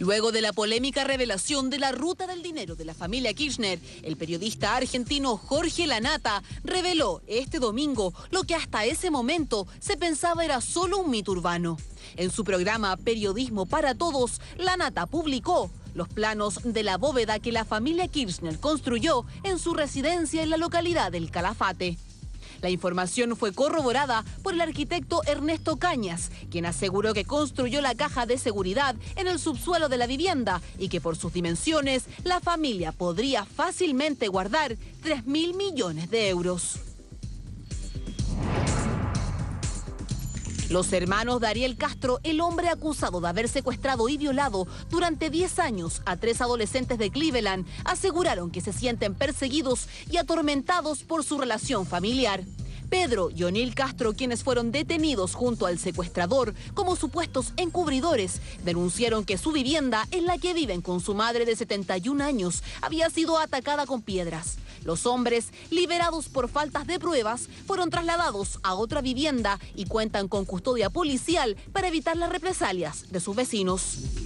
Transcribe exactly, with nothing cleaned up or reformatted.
Luego de la polémica revelación de la ruta del dinero de la familia Kirchner, el periodista argentino Jorge Lanata reveló este domingo lo que hasta ese momento se pensaba era solo un mito urbano. En su programa Periodismo para Todos, Lanata publicó los planos de la bóveda que la familia Kirchner construyó en su residencia en la localidad del Calafate. La información fue corroborada por el arquitecto Ernesto Cañas, quien aseguró que construyó la caja de seguridad en el subsuelo de la vivienda y que por sus dimensiones la familia podría fácilmente guardar tres mil millones de euros. Los hermanos de Ariel Castro, el hombre acusado de haber secuestrado y violado durante diez años a tres adolescentes de Cleveland, aseguraron que se sienten perseguidos y atormentados por su relación familiar. Pedro y O'Neill Castro, quienes fueron detenidos junto al secuestrador como supuestos encubridores, denunciaron que su vivienda, en la que viven con su madre de setenta y un años, había sido atacada con piedras. Los hombres, liberados por faltas de pruebas, fueron trasladados a otra vivienda y cuentan con custodia policial para evitar las represalias de sus vecinos.